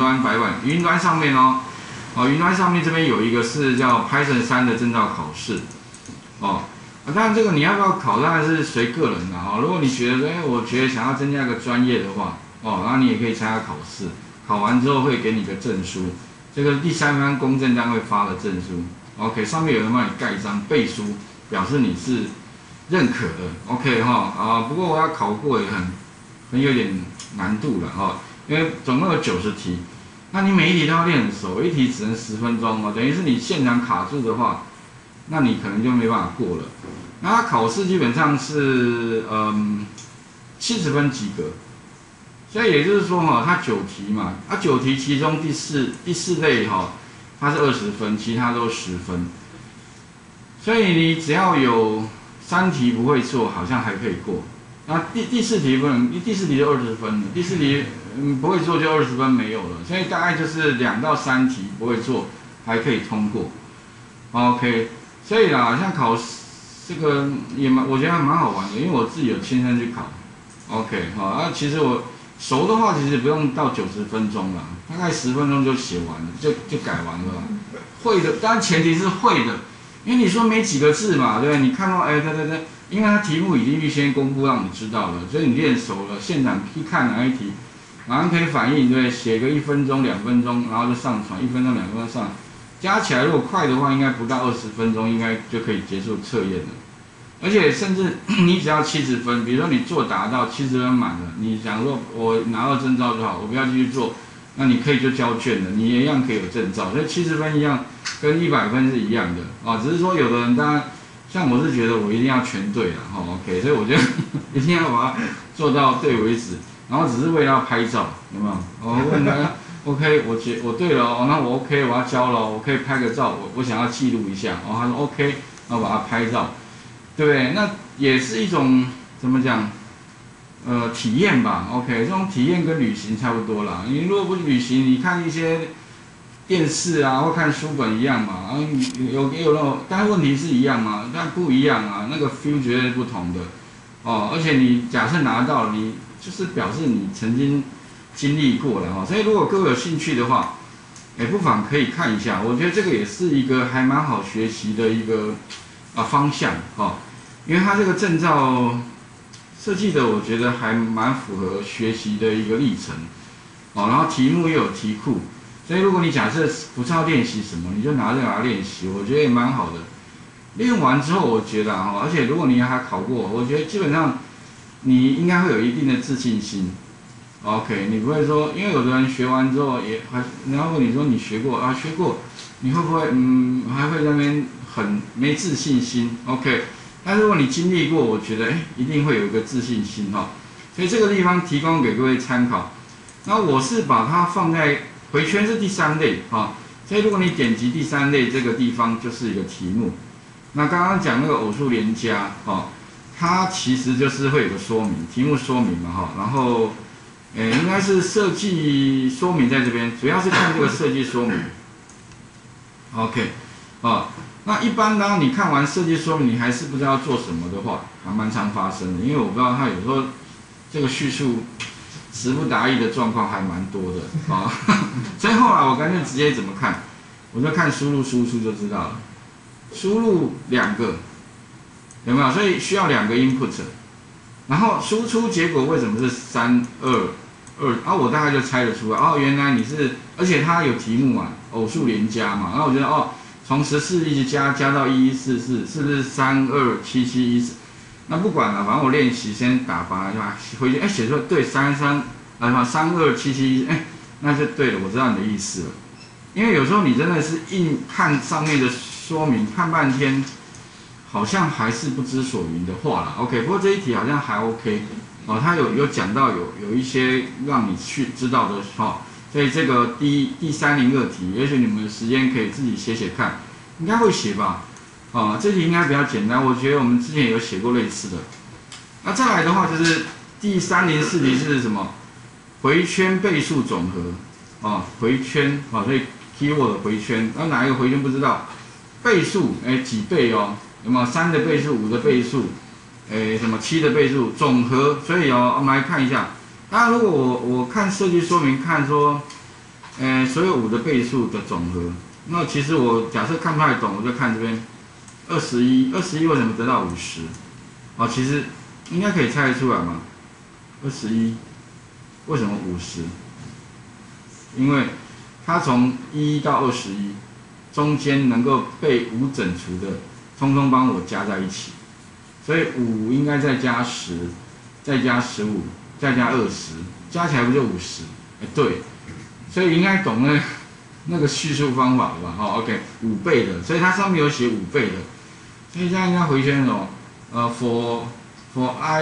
端白板，云端上面哦，云端上面这边有一个是叫 Python 3的证照考试，哦。当然，这个你要不要考，当然是随个人啦。哦，如果你觉得，我觉得想要增加一个专业的话，哦，那你也可以参加考试。考完之后会给你个证书，这个第三方公证单位发的证书。OK， 上面有人帮你盖章背书，表示你是认可的。OK 哈不过我要考过也很有点难度了哈，因为总共有90题，那你每一题都要练很熟，一题只能10分钟哦，等于是你现场卡住的话。那你可能就没办法过了。那它考试基本上是70分及格，所以也就是说它9题嘛，9题其中第四类它是20分，其他都10分。所以你只要有3题不会做，好像还可以过。那第4题不能，第4题就20分了，第4题不会做就20分没有了，所以大概就是2到3题不会做还可以通过。OK。所以啦，像考这个我觉得还蛮好玩的，因为我自己有亲身去考。OK， 其实我熟的话，其实不用到90分钟啦，大概10分钟就写完了，就改完了。会的，当然前提是会的，因为你说没几个字嘛，对不对？你看到对，因为它题目已经预先公布让你知道了，所以你练熟了，现场一看哪一题，马上可以反应，对不对？写个1分钟、2分钟，然后就上传，1分钟、2分钟上。加起来如果快的话，应该不到20分钟，应该就可以结束测验了。而且甚至你只要70分，比如说你作答到70分满了，你想说我拿到证照就好，我不要继续做，那你可以就交卷了，你一样可以有证照。所以70分一样，跟100分是一样的只是说有的人当然像我是觉得我一定要全对了OK， 所以我觉得一定要把它做到对为止，然后只是为了要拍照，有没有？我问他。OK， 我对了那我 OK， 我要交了，我可以拍个照，我想要记录一下他说 OK， 那我把它拍照，对不对？那也是一种怎么讲？体验吧 ，OK， 这种体验跟旅行差不多啦。你如果不旅行，你看一些电视啊，或看书本一样嘛，有那种，但是问题是一样吗？但不一样啊，那个 feel 绝对不同的而且你假设拿到，你就是表示你曾经。经历过了所以如果各位有兴趣的话，不妨可以看一下。我觉得这个也是一个还蛮好学习的一个方向因为它这个证照设计的，我觉得还蛮符合学习的一个历程然后题目又有题库，所以如果你假设不知道练习什么，你就拿这个来练习，我觉得也蛮好的。练完之后，我觉得而且如果你还考过，我觉得基本上你应该会有一定的自信心。OK， 你不会说，因为有的人学完之后然后你说你学过学过，你会不会还会在那边很没自信心 ？OK， 但如果你经历过，我觉得一定会有一个自信心所以这个地方提供给各位参考。那我是把它放在回圈是第3类所以如果你点击第3类这个地方就是一个题目。那刚刚讲那个偶数连加它其实就是会有个说明，题目说明嘛然后。应该是设计说明在这边，主要是看这个设计说明。OK， 那一般当你看完设计说明，你还是不知道做什么的话，还蛮常发生的。因为我不知道它有时候这个叙述词不达意的状况还蛮多的所以后来我干脆直接怎么看，我就看输入输出就知道了。输入2个，有没有？所以需要2个 input， 然后输出结果为什么是3、2？我大概就猜得出来原来你是，而且它有题目偶数连加嘛，然后我觉得从14一直加到1144，是不是32771？那不管了，反正我练习先打吧，回去写出来对32771，那就对了，我知道你的意思了。因为有时候你真的是硬看上面的说明，看半天，好像还是不知所云的话啦。OK， 不过这一题好像还 OK。他有讲到有一些让你去知道的所以这个第302题，也许你们有时间可以自己写看，应该会写吧？这题应该比较简单，我觉得我们之前有写过类似的。那再来的话就是第304题是什么？回圈倍数总和回圈所以 keyword 回圈，那哪一个回圈不知道？倍数几倍有没有3的倍数、5的倍数？什么7的倍数总和，所以我们来看一下。当然，如果我看设计说明，看说所有5的倍数的总和。那其实我假设看不太懂，我就看这边21为什么得到50？哦，其实应该可以猜得出来嘛。21为什么50？因为它从1到21中间能够被5整除的，通通帮我加在一起，所以5应该再加10，再加15，再加20，加起来不就50？对，所以应该懂那个叙述方法了吧？好 ，OK， 5倍的，所以它上面有写5倍的，所以这样应该回圈什么？for I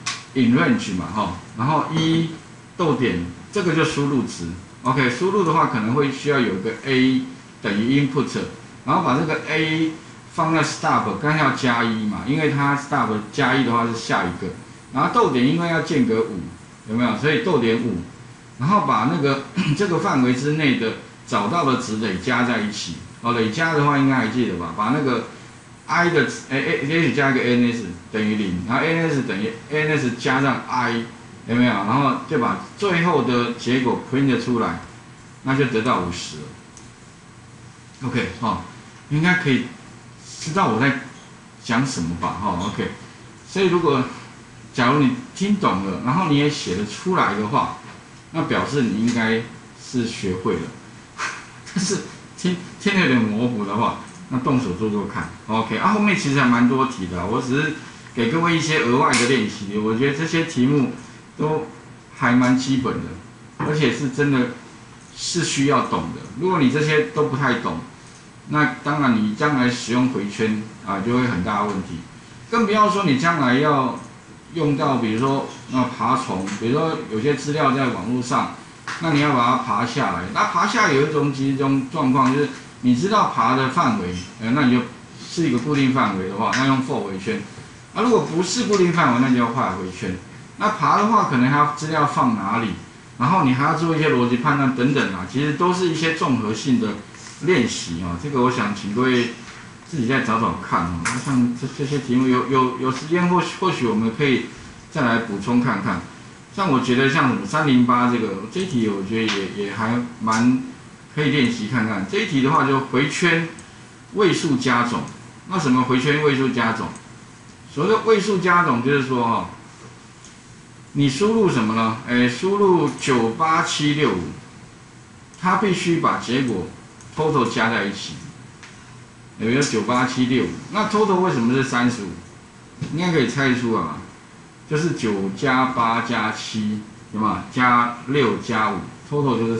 in range 嘛，然后逗点，这个就输入值 ，OK， 输入的话可能会需要有个 A 等于 input， 然后把这个 A 放在 stop， 刚才要加1嘛，因为它 stop 加1的话是下一个，然后逗点因为要间隔5，有没有？所以逗点5，然后把那个这个范围之内的找到的值累加在一起，累加的话应该还记得吧？把那个 I 的h 加一个 ans 等于0，然后 ans 等于 ans 加上 I， 有没有？然后就把最后的结果 print 出来，那就得到50了。OK， 应该可以知道我在讲什么吧？OK， 所以假如你听懂了，然后你也写得出来的话，那表示你应该是学会了。但是听得有点模糊的话，那动手做做看。OK， 后面其实还蛮多题的，我只是给各位一些额外的练习。我觉得这些题目都还蛮基本的，而且是真的是需要懂的。如果你这些都不太懂，那当然你将来使用回圈就会很大的问题。更不要说你将来要用到，比如说爬虫，比如说有些资料在网络上，那你要把它爬下来。那爬下来有一种状况，就是你知道爬的范围，那你就是一个固定范围的话，那用 for 回圈。如果不是固定范围，那就要画回圈。那爬的话，可能还要资料放哪里，然后你还要做一些逻辑判断等等其实都是一些综合性的练习这个我想请各位自己再找找看那像这些题目有时间或许我们可以再来补充看看。像我觉得像什么308这一题，我觉得也还蛮可以练习看看。这一题的话就回圈位数加总。那什么回圈位数加总？所谓的位数加总就是说你输入什么呢？输入98765，它必须把结果 total 加在一起。有一个98765，那 total 为什么是35？应该可以猜出来嘛？就是9加8加7，对吗？加6加5 ，total 就是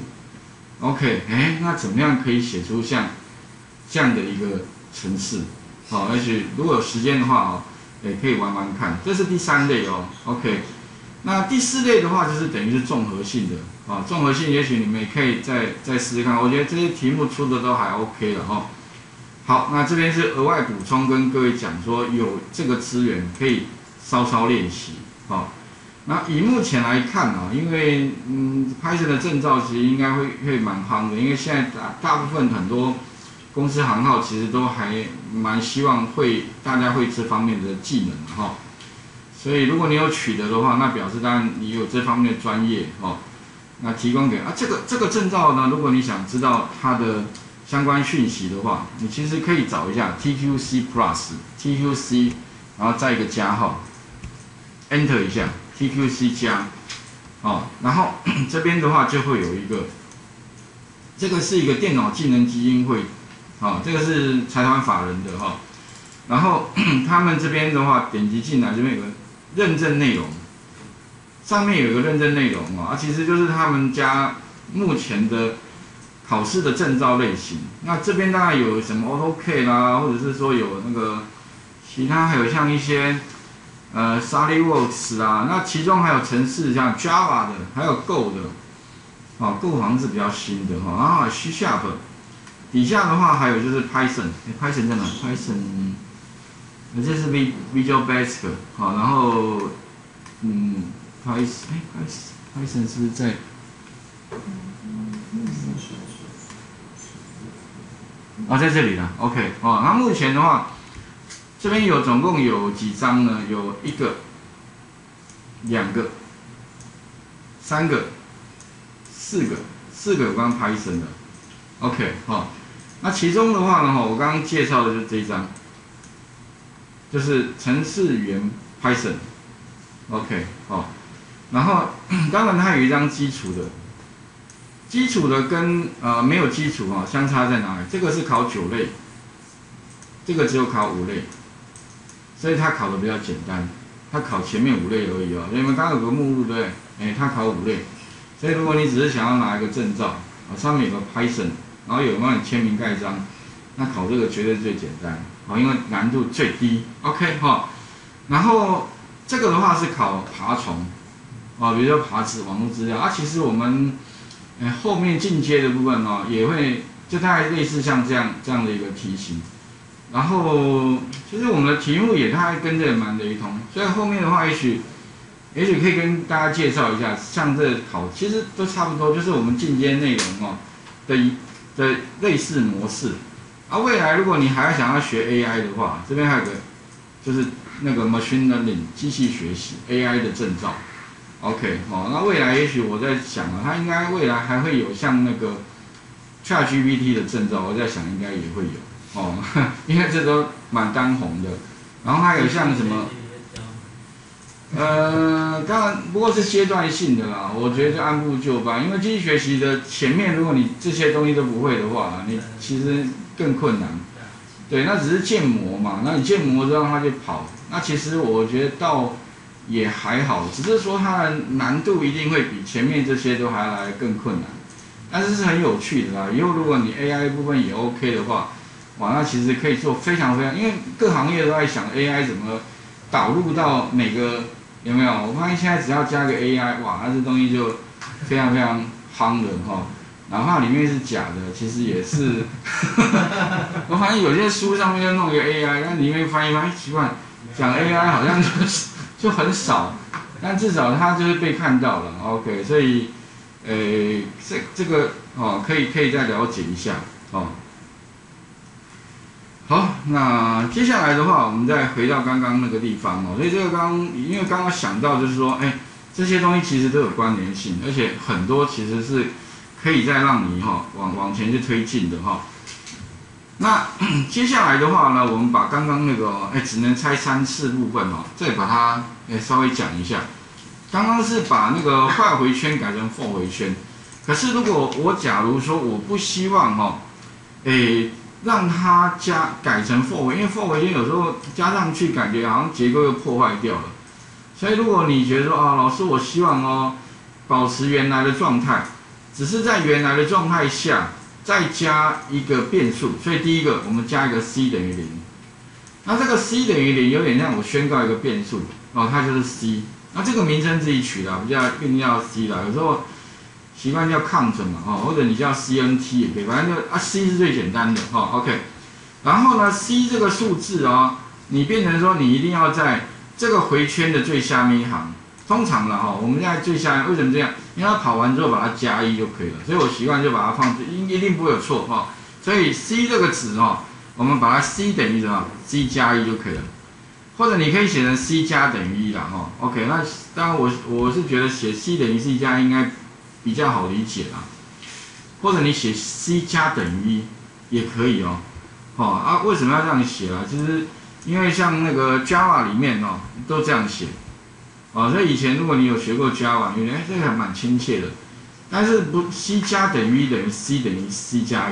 35。OK， 那怎么样可以写出像这样的一个程式？而且如果有时间的话可以玩玩看。这是第3类OK， 那第4类的话就是等于是综合性的综合性也许你们也可以再试试看。我觉得这些题目出的都还 OK 了好，那这边是额外补充跟各位讲说有这个资源可以稍练习那以目前来看因为Python 的证照其实应该会蛮夯的，因为现在大部分很多公司行号其实都还蛮希望大家会这方面的技能所以如果你有取得的话，那表示当然你有这方面的专业那提供给这个证照呢，如果你想知道它的相关讯息的话，你其实可以找一下 TQC Plus，TQC， 然后再一个加号 ，Enter 一下 TQC 加，然后这边的话就会有一个，这个是一个电脑技能基金会，这个是财团法人的然后他们这边的话点击进来，这边有个认证内容，上面有一个认证内容其实就是他们家目前的考试的证照类型。那这边当然有什么 AutoCAD 啦，或者是说有那个其他还有像一些SolidWorks 啦，那其中还有程式像 Java 的，还有 Go 的，Go 好像是比较新的然后C#， 底下的话还有就是 Python，Python 在哪 ？Python， 这是 Visual Basic 然后Python 是不是在？在这里了 ，OK， 那目前的话，这边总共有几张呢？有1个、2个、3个、4个、 4个有关 Python 的。OK， 好，那其中的话呢，我刚刚介绍的就是这一章，就是程式语言 Python。OK， 好，然后当然它有一张基础的跟没有基础相差在哪里？这个是考9类，这个只有考5类，所以它考的比较简单，它考前面5类而已你们刚刚有个目录对不对？它考5类，所以如果你只是想要拿一个证照上面有个 Python， 然后有帮你签名盖章，那考这个绝对最简单因为难度最低。OK 然后这个的话是考爬虫比如说爬网络资料其实我们后面进阶的部分也会就大概类似像这样的一个题型，然后其实我们的题目也大概跟这也蛮雷同，所以后面的话也许可以跟大家介绍一下，像这考其实都差不多，就是我们进阶内容的类似模式未来如果你还要想要学 AI 的话，这边还有个就是那个 Machine Learning 机器学习 AI 的证照。OK， 那未来也许我在想它应该未来还会有像那个 ChatGPT 的证照，我在想应该也会有因为这都蛮当红的。然后还有像什么，当然不过是阶段性的啦，我觉得就按部就班，因为机器学习的前面如果你这些东西都不会的话，你其实更困难。对，那只是建模嘛，那你建模之后它就跑，那其实我觉得也还好，只是说它的难度一定会比前面这些都还来得更困难，但是是很有趣的啦。以后如果你 AI 部分也 OK 的话，那其实可以做非常，因为各行业都在想 AI 怎么导入到每个有没有？我发现现在只要加个 AI， 那这东西就非常夯的哪怕里面是假的，其实也是。我发现有些书上面就弄一个 AI， 但里面翻一翻，奇怪，讲 AI 好像就很少，但至少它就是被看到了 ，OK， 所以，这个可以再了解一下好，那接下来的话，我们再回到刚刚那个地方所以这个因为刚刚想到就是说，这些东西其实都有关联性，而且很多其实是可以再让你往前去推进的那接下来的话呢，我们把刚刚那个只能拆3次部分再把它稍微讲一下。刚刚是把那个while回圈改成for回圈，可是如果假如说我不希望让它改成for回，因为for回圈有时候加上去感觉好像结构又破坏掉了，所以如果你觉得说老师我希望保持原来的状态，只是在原来的状态下再加一个变数，所以第一个我们加一个 c 等于0，那这个 c 等于0有点像我宣告一个变数它就是 c， 那这个名称自己取的，不叫硬要 c 啦，有时候习惯叫 count 嘛或者你叫 cnt 也可以，反正就c 是最简单的OK， 然后呢 c 这个数字你变成说你一定要在这个回圈的最下面一行。通常啦我们在最下面为什么这样？因为它跑完之后把它加1就可以了，所以我习惯就把它放一定不会有错所以 c 这个值我们把它 c 等于什么 ？c 加1就可以了，或者你可以写成 c 加等于1啦OK， 那当然我是觉得写 c 等于 c 加1应该比较好理解啦，或者你写 c 加等于1也可以为什么要这样写其实因为像那个 Java 里面都这样写。所以以前如果你有学过 Java， 你觉得这个还蛮亲切的，但是不 c 加等于1等于 c 等于 c 加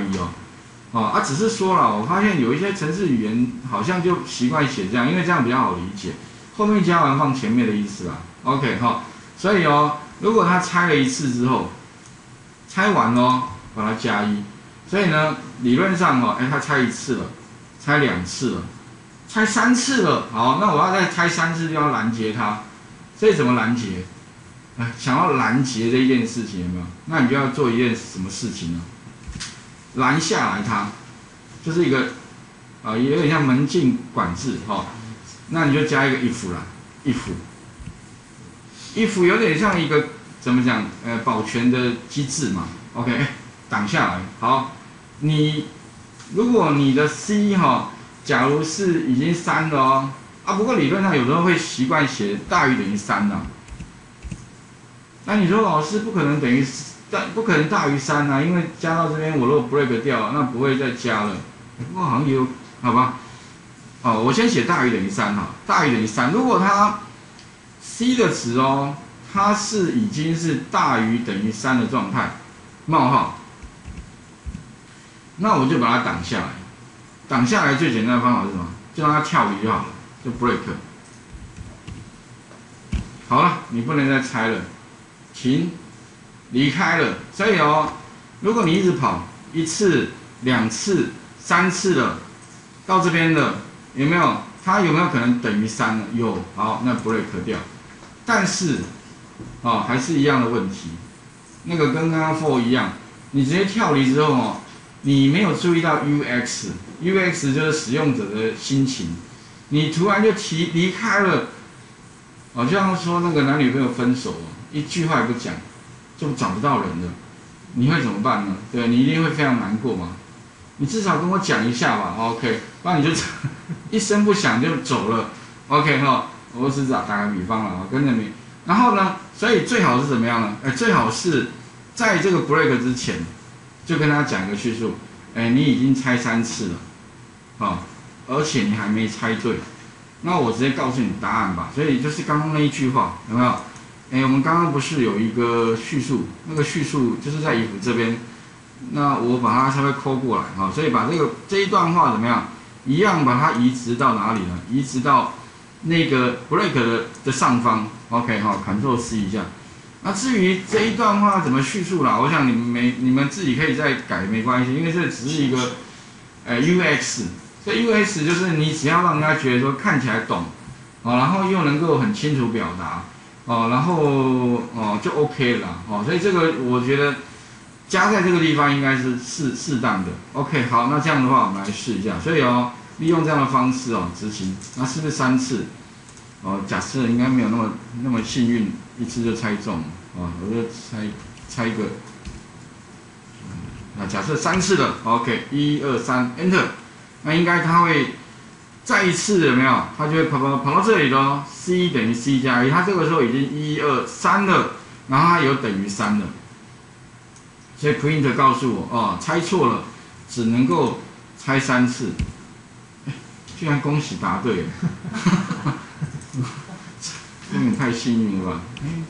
1只是说了，我发现有一些程式语言好像就习惯写这样，因为这样比较好理解，后面加完放前面的意思啦。OK 所以如果他拆了1次之后，拆完把它加1，所以呢理论上他拆1次了，拆2次了，拆3次了，好，那我要再拆3次就要拦截它。所以怎么拦截？想要拦截这一件事情有没有？那你就要做一件什么事情呢？拦下来它，就是一个有点像门禁管制那你就加一个 if 啦 ，if 有点像一个怎么讲保全的机制嘛 ，OK， 挡下来。好，如果你的 c 假如是已经3了不过理论上有时候会习惯写大于等于3啦。那你说老师不可能等于但不可能大于3啊，因为加到这边我如果 break 掉，那不会再加了。不过好像有，好吧？哦，我先写大于等于3哈，大于等于3。如果它 C 的值哦，它是已经是大于等于3的状态，冒号，那我就把它挡下来。挡下来最简单的方法是什么？就让它跳离就好了，就 break。好了，你不能再猜了，停，离开了。所以哦，如果你一直跑1次、2次、3次了，到这边了，有没有？它有没有可能等于3呢？有，好，那 break 掉。但是，哦，还是一样的问题，那个跟刚刚 for 一样，你直接跳离之后哦，你没有注意到 UX 就是使用者的心情，你突然就离开了，哦，就像说那个男女朋友分手，一句话也不讲，就找不到人了，你会怎么办呢？对，你一定会非常难过嘛。你至少跟我讲一下吧 ，OK， 不然你就一声不响就走了 ，OK 哈。我只是打个比方了，跟着你。然后呢，所以最好是怎么样呢？最好是在这个 break 之前，就跟他讲一个叙述，你已经猜3次了，而且你还没猜对，那我直接告诉你答案吧。所以就是刚刚那一句话，有没有？我们刚刚不是有一个叙述，那个叙述就是在 if 这边，那我把它稍微抠过来，所以把这一段话怎么样？一样把它移植到哪里呢？移植到那个 break 的上方 ，OK 哈，Ctrl C 一下。那至于这一段话怎么叙述啦，我想你们自己可以再改没关系，因为这只是一个UX， 这 UX 就是你只要让人家觉得说看起来懂，然后又能够很清楚表达，然后就 OK 了啦，所以这个我觉得加在这个地方应该是适当的 ，OK 好，那这样的话我们来试一下，所以利用这样的方式执行，那是不是3次？假设应该没有那么幸运，一次就猜中我就猜一个，那假设3次的 ，OK， 1、2、3 ，Enter， 那应该它会再一次有没有？它就会跑到这里咯 ，C 等于 C 加1，它这个时候已经1、2、3了，然后它有等于3了，所以 print 告诉我猜错了，只能够猜3次。居然恭喜答对了，有点太幸运了吧？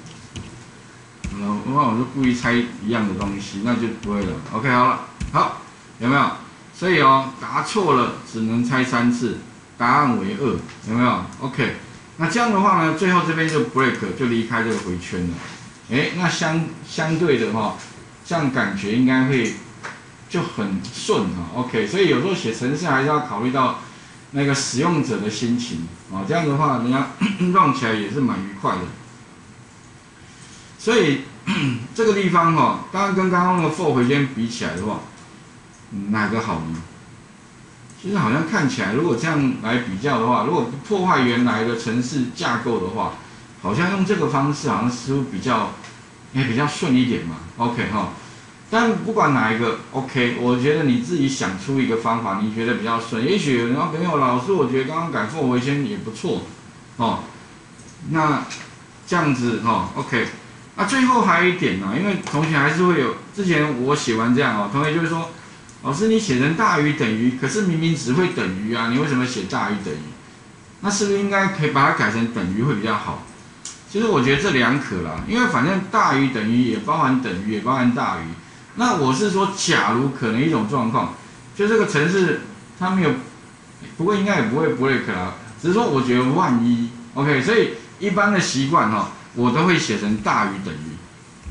我就故意猜一样的东西，那就不会了。OK， 好了，好，有没有？所以答错了只能猜3次，答案为2，有没有 ？OK， 那这样的话呢，最后这边就 break 就离开这个回圈了。那相对的这样感觉应该会就很顺OK， 所以有时候写程式还是要考虑到那个使用者的心情这样的话，人家用起来也是蛮愉快的。所以这个地方当然跟刚刚那个 for 回圈比起来的话，哪个好呢？其实好像看起来，如果这样来比较的话，如果不破坏原来的程式架构的话，好像用这个方式好像似乎比较顺一点嘛。OK 但不管哪一个 OK， 我觉得你自己想出一个方法，你觉得比较顺。也许有人朋友老师，我觉得刚刚改for回圈也不错那这样子OK。那最后还有一点因为同学还是会有，之前我写完这样同学就会说，老师你写成大于等于，可是明明只会等于啊，你为什么写大于等于？那是不是应该可以把它改成等于会比较好？其实我觉得这两可啦，因为反正大于等于也包含等于，也包含大于。那我是说，假如可能一种状况，就这个程式它没有，不过应该也不会 break 啦，只是说我觉得万一 OK， 所以一般的习惯我都会写成大于等于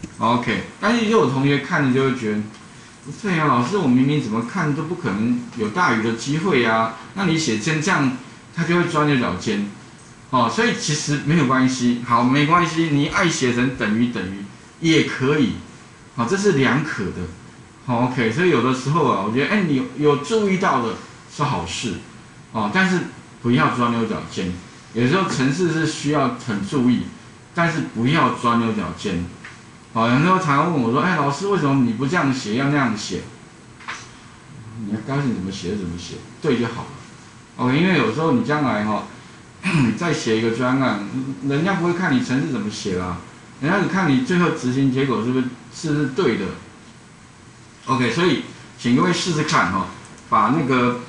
OK， 但是也有同学看着就会觉得，不对啊，老师我明明怎么看都不可能有大于的机会啊，那你写成这样，他就会钻牛角尖所以其实没有关系，好，没关系，你爱写成等于也可以。这是两可的，OK， 所以有的时候我觉得，你有注意到的是好事，但是不要钻牛角尖。有时候程式是需要很注意，但是不要钻牛角尖。有时候常常问我说，老师为什么你不这样写，要那样写？你要高兴怎么写就怎么写，对就好了。OK， 因为有时候你将来你再写一个专案，人家不会看你程式怎么写啦。人家只看你最后执行结果是不是是不是对的 ？OK， 所以请各位试试看哈、哦，把那个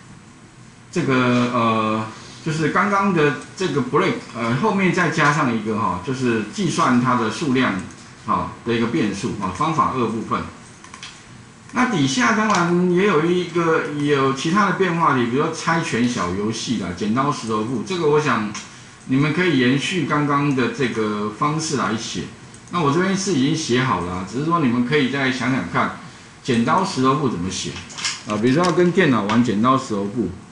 就是刚刚的这个 break 后面再加上一个哈、哦，就是计算它的数量好的一个变数啊，方法2部分。那底下当然也有其他的变化题，比如说猜拳小游戏啦、剪刀石头布，这个我想你们可以延续刚刚的这个方式来写。那我这边是已经写好了，只是说你们可以再想想看，剪刀石头布怎么写啊？比如说要跟电脑玩剪刀石头布，